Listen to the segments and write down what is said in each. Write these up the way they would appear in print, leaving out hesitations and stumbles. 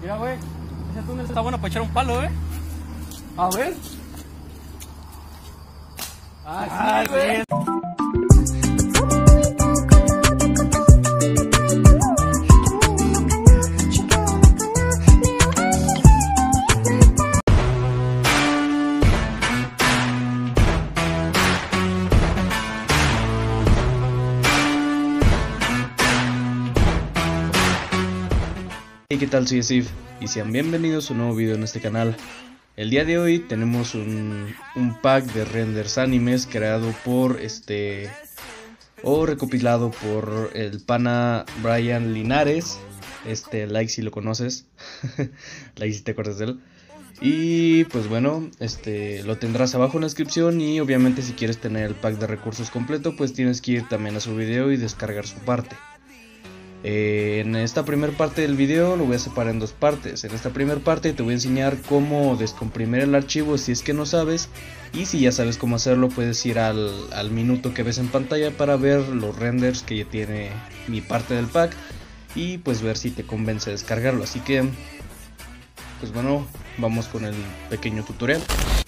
Mira, güey, ese túnel está bueno para echar un palo, A ver. Ah, sí, güey. Hey, ¿qué tal? Soy Steve y sean bienvenidos a un nuevo video en este canal. El día de hoy tenemos un pack de renders animes creado por o recopilado por el pana Brian Linares. Like si lo conoces, like si te acuerdas de él. Y pues bueno, lo tendrás abajo en la descripción, y obviamente si quieres tener el pack de recursos completo, pues tienes que ir también a su video y descargar su parte. En esta primera parte del video lo voy a separar en dos partes. En esta primera parte te voy a enseñar cómo descomprimir el archivo si es que no sabes, y si ya sabes cómo hacerlo puedes ir al minuto que ves en pantalla para ver los renders que ya tiene mi parte del pack y pues ver si te convence descargarlo. Así que pues bueno, vamos con el pequeño tutorial.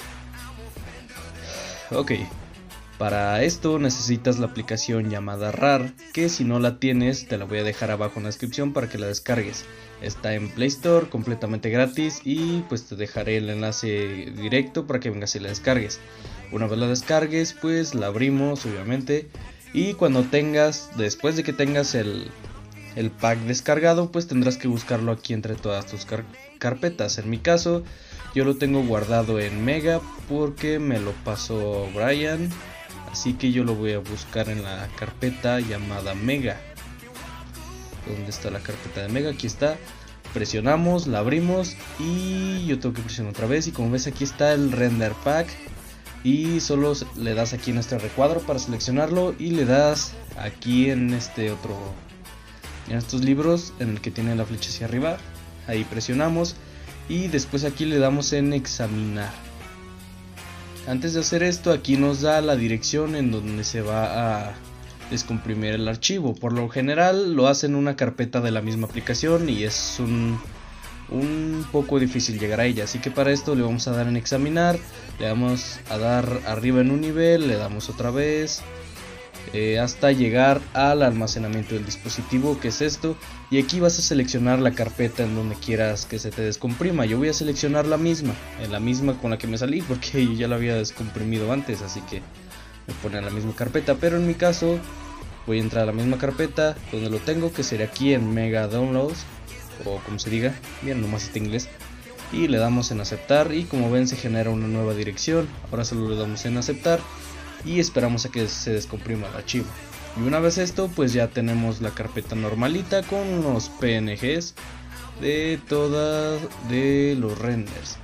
Ok. Para esto necesitas la aplicación llamada RAR, que si no la tienes te la voy a dejar abajo en la descripción para que la descargues. Está en Play Store, completamente gratis, y pues te dejaré el enlace directo para que vengas y la descargues. Una vez la descargues pues la abrimos obviamente, y cuando después de que tengas el pack descargado pues tendrás que buscarlo aquí entre todas tus carpetas. En mi caso yo lo tengo guardado en Mega porque me lo pasó Brian. Así que yo lo voy a buscar en la carpeta llamada Mega. ¿Dónde está la carpeta de Mega? Aquí está. Presionamos, la abrimos y yo tengo que presionar otra vez. Y como ves aquí está el render pack. Y solo le das aquí en este recuadro para seleccionarlo. Y le das aquí en en estos libros en el que tiene la flecha hacia arriba. Ahí presionamos. Y después aquí le damos en examinar. Antes de hacer esto, aquí nos da la dirección en donde se va a descomprimir el archivo. Por lo general lo hace en una carpeta de la misma aplicación y es un poco difícil llegar a ella. Así que para esto le vamos a dar en examinar, le vamos a dar arriba en un nivel, le damos otra vez hasta llegar al almacenamiento del dispositivo, que es esto. Y aquí vas a seleccionar la carpeta en donde quieras que se te descomprima. Yo voy a seleccionar la misma con la que me salí, porque yo ya la había descomprimido antes, así que me pone en la misma carpeta. Pero en mi caso voy a entrar a la misma carpeta donde lo tengo, que sería aquí en Mega Downloads, o como se diga, bien, nomás está en inglés. Y le damos en aceptar, y como ven se genera una nueva dirección. Ahora solo le damos en aceptar y esperamos a que se descomprima el archivo. Y una vez esto pues ya tenemos la carpeta normalita con unos PNGs de los renders.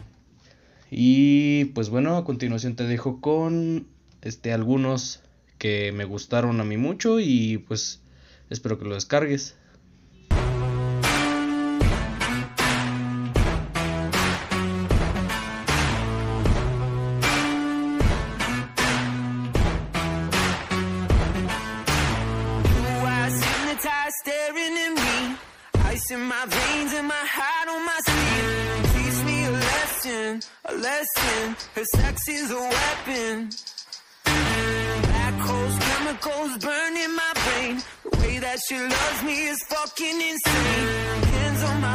Y pues bueno, a continuación te dejo con algunos que me gustaron a mí mucho, y pues espero que lo descargues. Staring at me, ice in my veins and my heart on my sleeve. Teach me a lesson. Her sex is a weapon. Black holes, chemicals burning my brain. The way that she loves me is fucking insane. Hands on my